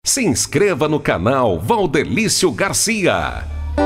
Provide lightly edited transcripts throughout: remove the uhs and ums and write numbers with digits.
Se inscreva no canal Valdelício Garcia.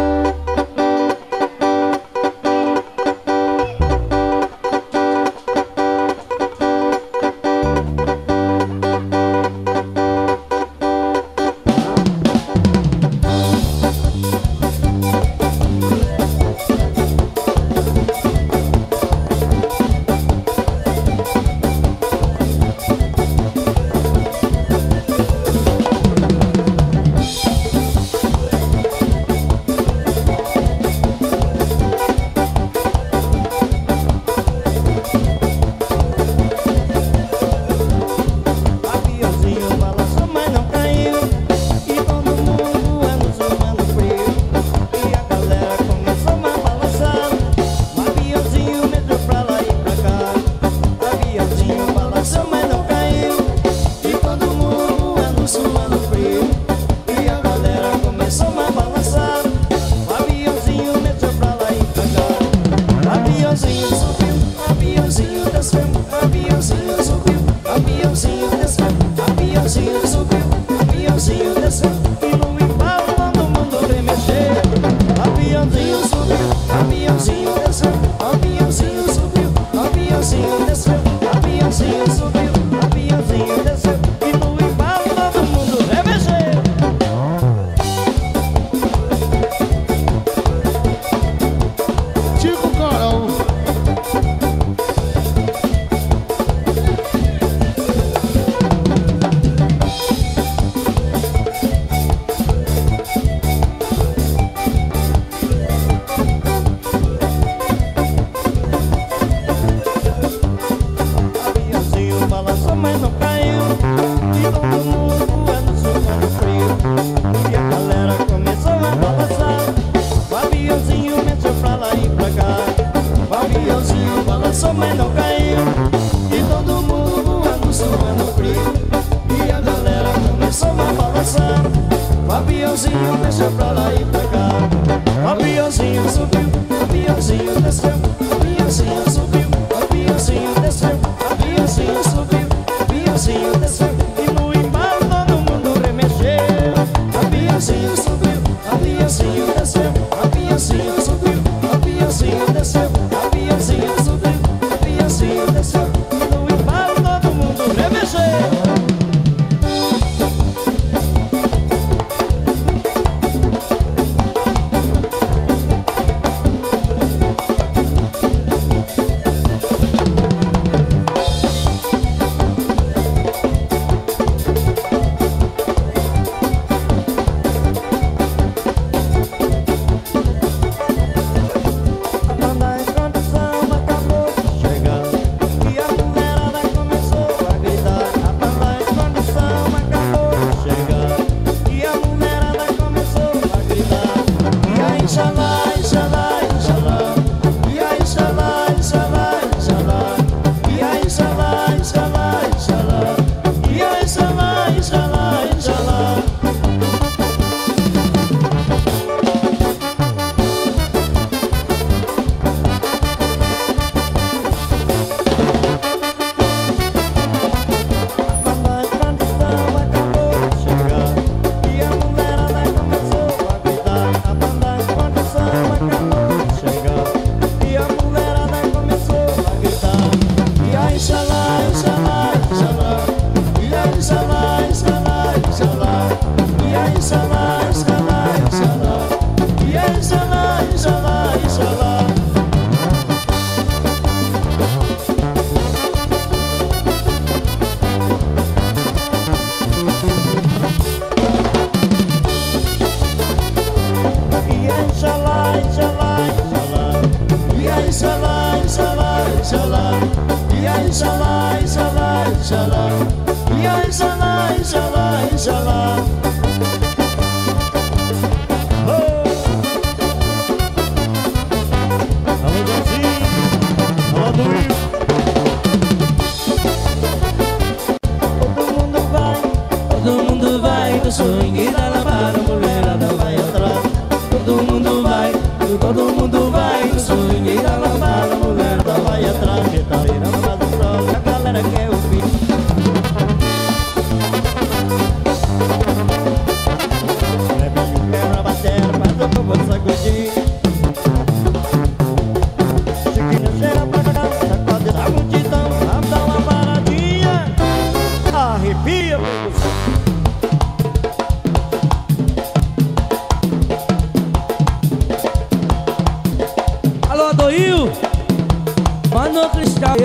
Todo mundo vai no swing e da lambada, a mulher vai atrás, que tá aí na lambada do rock, a galera quer ouvir.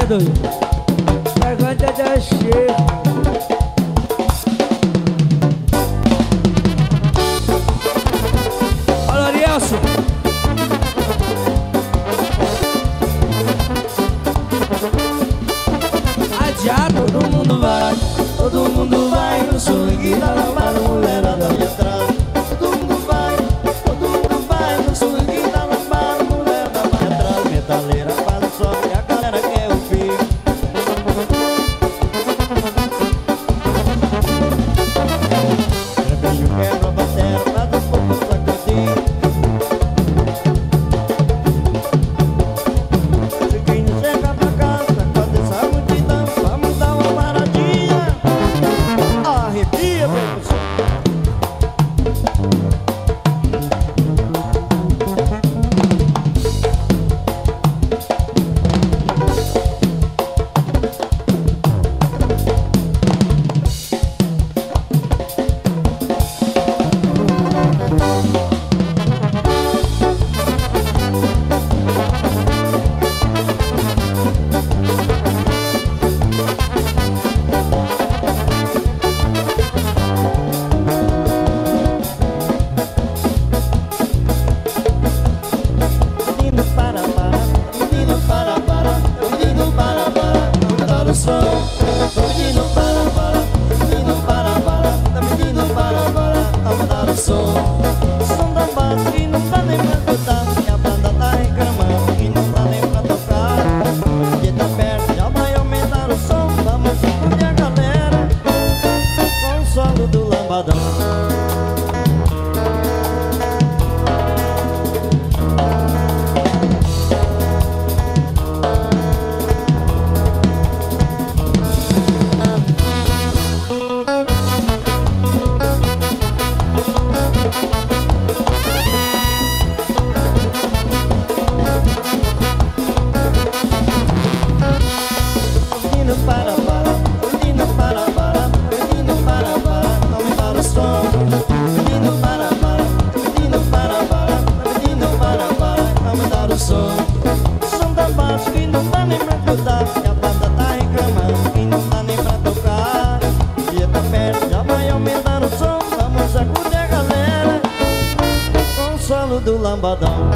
doido. Pergunta de Chico. Olha, Arielson. Adiado, todo mundo vai no swing da lambada, mulherada ali atrás. Todo mundo vai no swing da lambada, mulherada ali atrás. Metaleira faz o som e a galera quer ouvir. Trevinho quebra a bateria, faz um pouco sacudir. Chiquinho chega pra casa, sacode essa multidão, vamos dar uma paradinha. Arrepia, professor. Som da base que não dá nem pra escutar, e a banda tá reclamando que não dá nem pra tocar. E tá perto, já vai aumentar o som, vamos sacudir a galera com o solo do lambadão. Som da base que não dá nem pra escutar, e a banda tá reclamando que não dá nem pra tocar. O dia tá perto, já vai aumentar o som, vamos sacudir a galera com o solo do lambadão.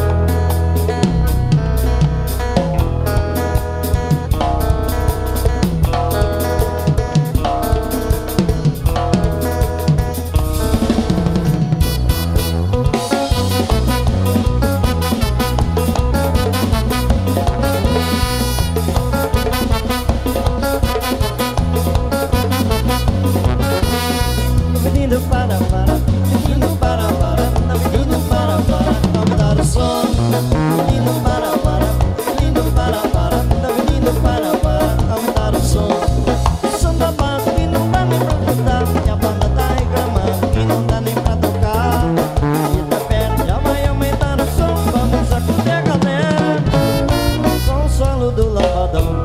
Menino para, menino para, menino para, aumentar o som. Menino para, menino para, menino para, aumentar o som. Som da base que não dá nem pra escutar, e a banda tá reclamando que não dá nem pra tocar. E tá perto, já vai aumentar o som, vamos sacudir a galera com o solo do lambadão.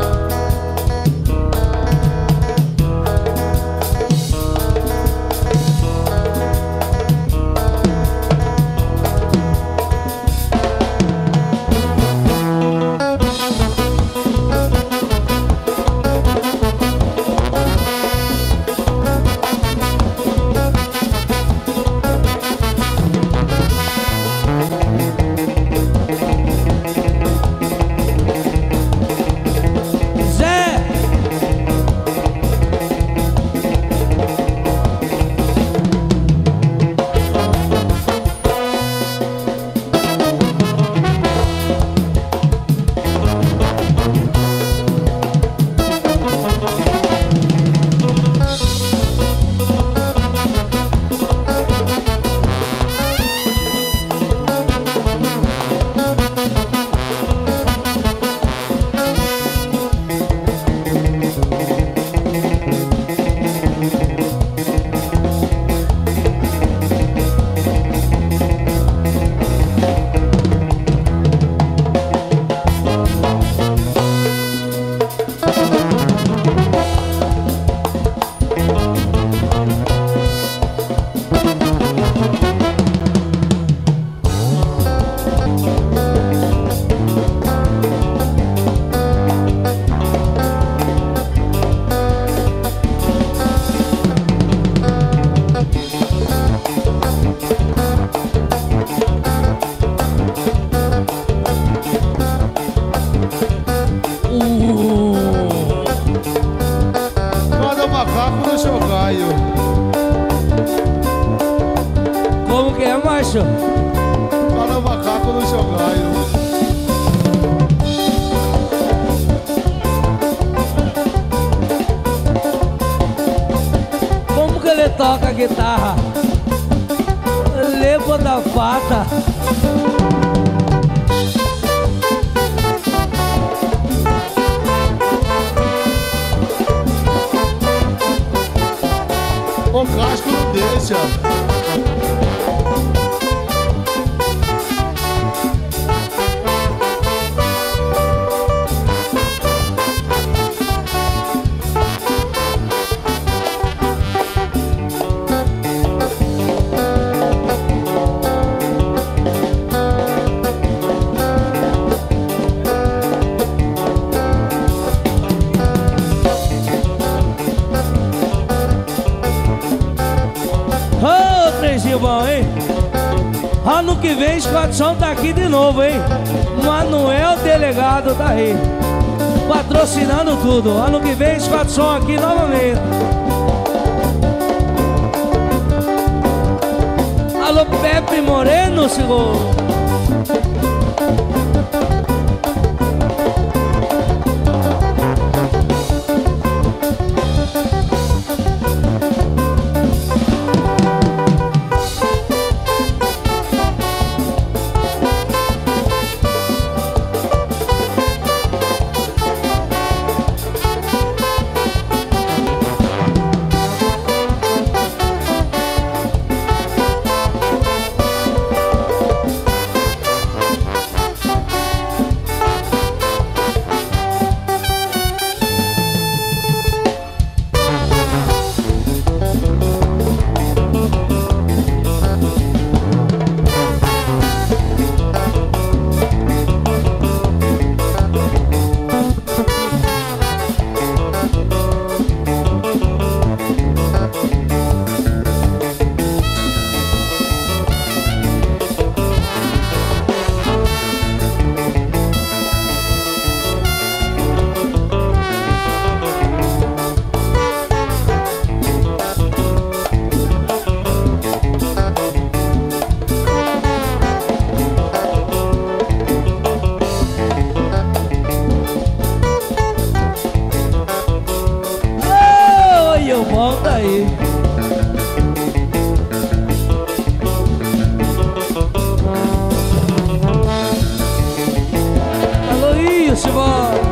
bicho. Para o macaco no seu galho. Como que ele toca a guitarra? Levo da fata. O casco não deixa. Bom, hein? Ano que vem, Esquadrão tá aqui de novo, hein? Manuel Delegado tá aí, patrocinando tudo. Ano que vem, Esquadrão aqui novamente. Alô, Pepe Moreno, senhor. Volta aí. Alô, isso, mano.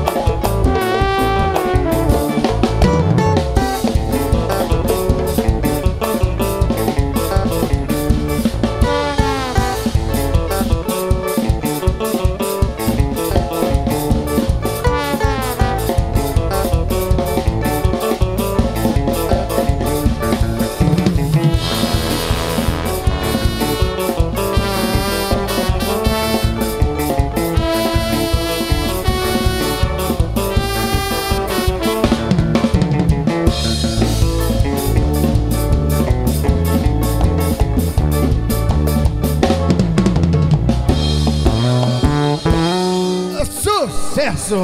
Sucesso!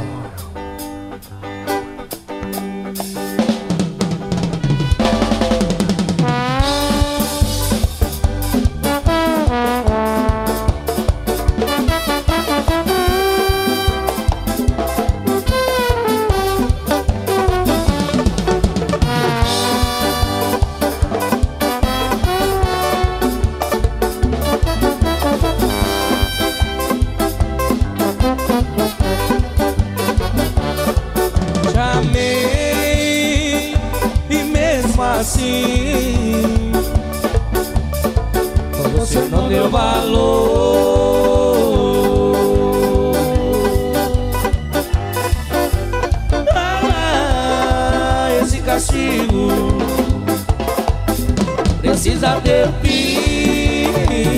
Assim, você não deu valor. Esse castigo precisa ter fim.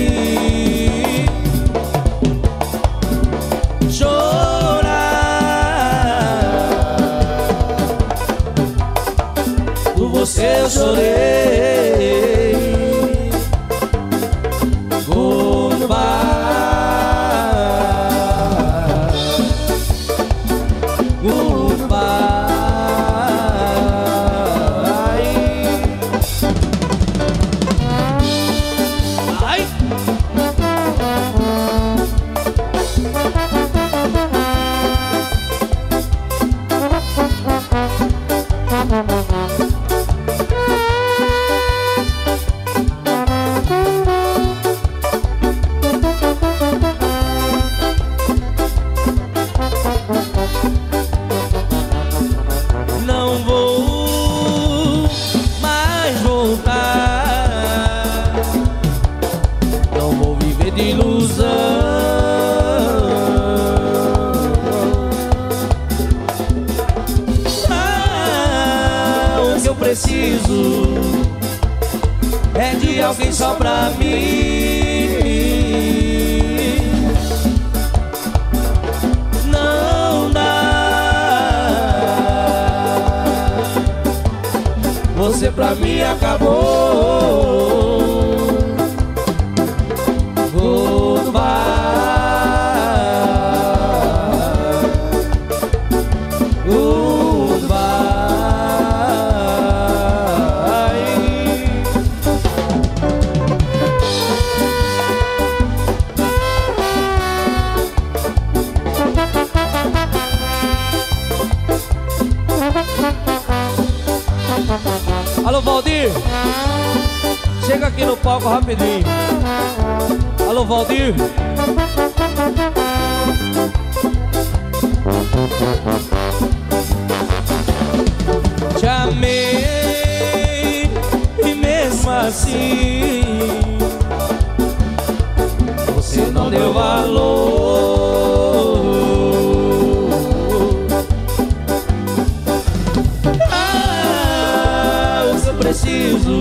Eu chorei. Goodbye. Goodbye. preciso é de alguém só pra mim. Não dá, você pra mim acabou. Alô, Valdir, chega aqui no palco rapidinho. Alô, Valdir. Te amei e mesmo assim você não deu valor. O que eu preciso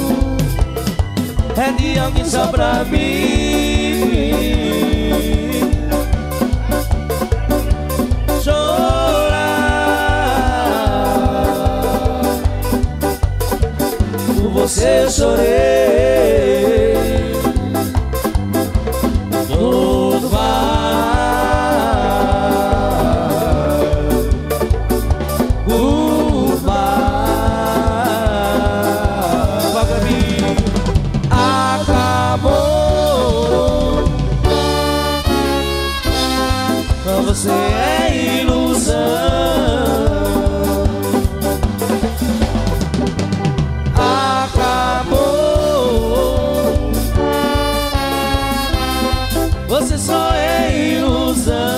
é de alguém só pra mim. Chorar por você eu chorei. Tudo vai, tudo vai pra mim. Acabou, pra você é ilusão. Acabou, você só é ilusão.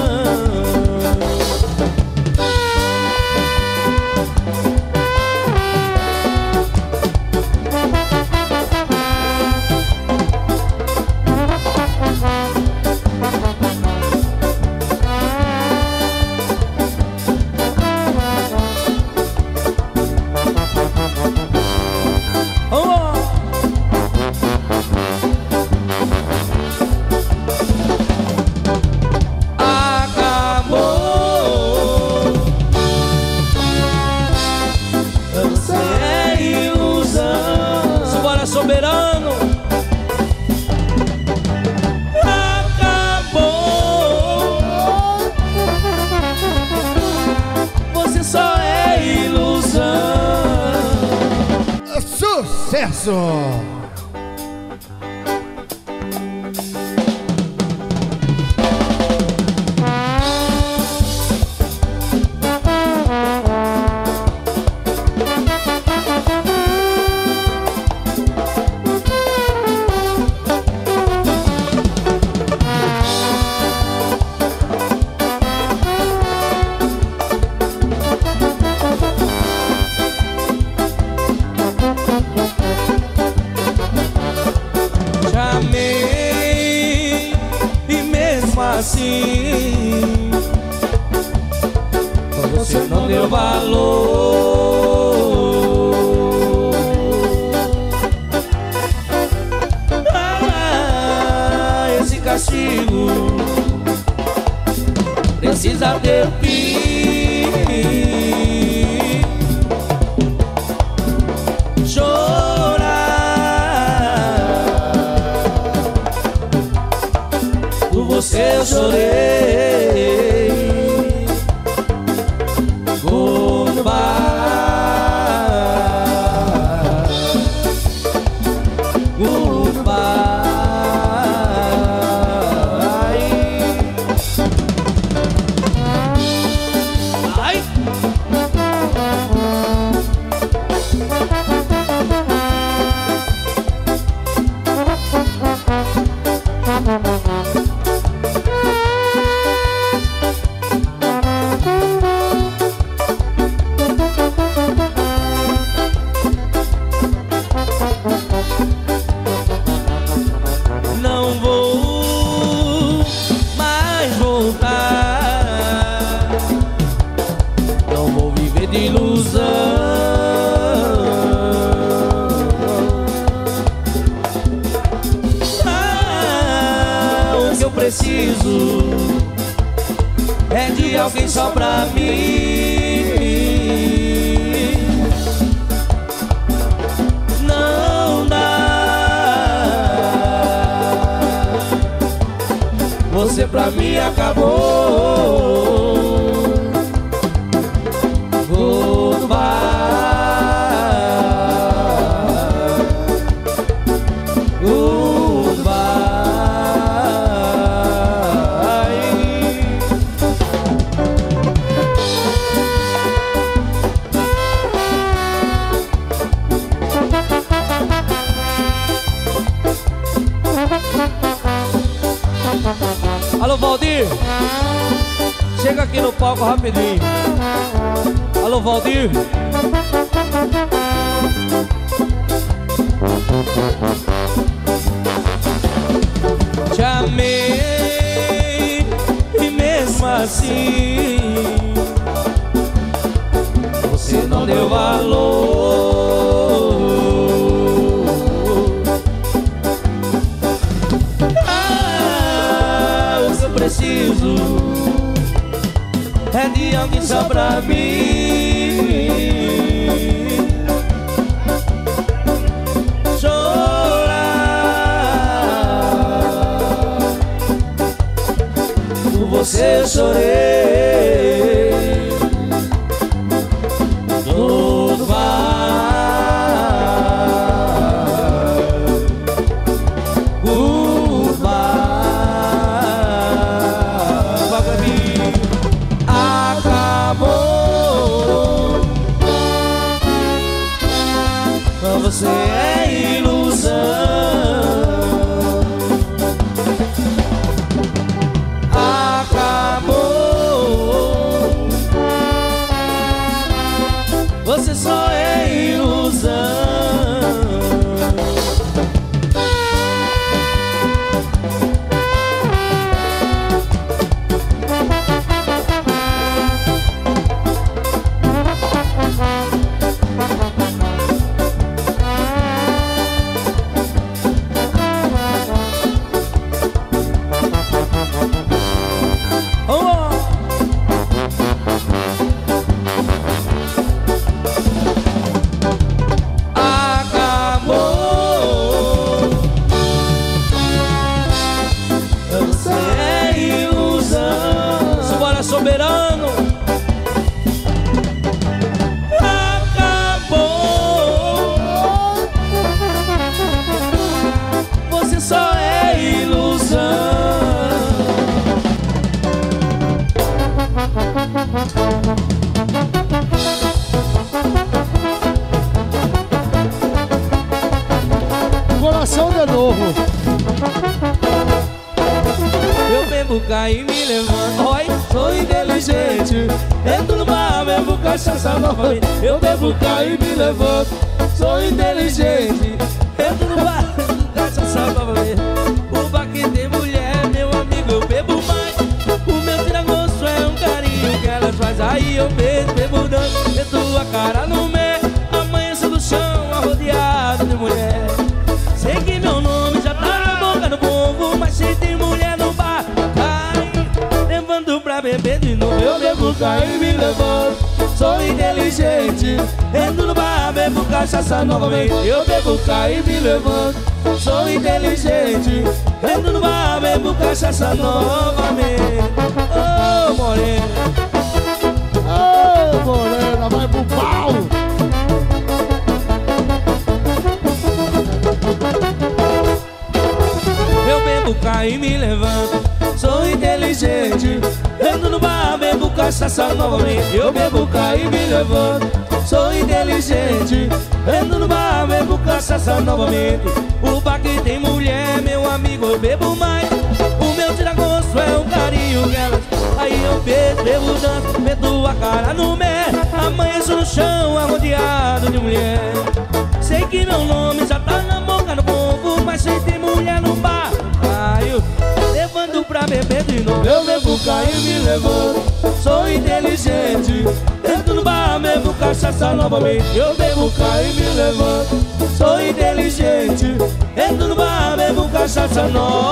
Soberano, acabou, você só é ilusão. Sucesso! Te amei e mesmo assim você não deu valor. Esse castigo precisa ter fim. Chorar por você eu chorei. preciso é de alguém só pra mim. Não dá, você pra mim acabou. Alô, Valdir, chega aqui no palco rapidinho. Alô, Valdir. Te amei e mesmo assim você não deu valor. O que eu preciso é de alguém só pra mim. Chorar por você eu chorei. Tudo vai você é ilusão. Acabou, você só é ilusão. Soberano, acabou, você só é ilusão. Coração de novo. Eu bebo, caio e me levanto. Oi, sou inteligente. Entro no bar, bebo cachaça novamente. Eu bebo, caio e me levanto. Sou inteligente. Entro no bar, bebo cachaça novamente. O bar que tem mulher, meu amigo, eu bebo mais. O meu tiragosto é um carinho que elas faz. Aí eu bebo dando, meto a cara no meio. Amanheço no chão, arrodeado de mulher. Sei que meu nome já tá na boca do povo, mas se tem mulher no bar, cai, levando pra beber de novo. Eu bebo, caio e me levanto. Sou inteligente. Entro no bar, bebo cachaça novamente. Eu bebo, caio e me levanto. Sou inteligente. Entro no bar, bebo cachaça novamente. Oh, morena, Ô, morena, vai pro pau. eu bebo, caio e me levanto. Sou inteligente. Entro no bar, bebo cachaça novamente. Eu bebo, caio e me levanto. Sou inteligente. Entro no bar, bebo cachaça novamente. O bar que tem mulher, meu amigo, eu bebo mais. O meu tiragosto é um carinho delas. Aí eu bebo danço, meto a cara no mé. Amanheço no chão, arrodeado de mulher. Sei que meu nome já tá na boca do povo, mas se tem mulher no bar, caio, levando pra beber de novo. Eu bebo, caio e me levanto. Sou inteligente. Entro no bar, bebo cachaça novamente. Eu bebo, caio e me levanto. Sou inteligente. Entro no bar, bebo cachaça novamente.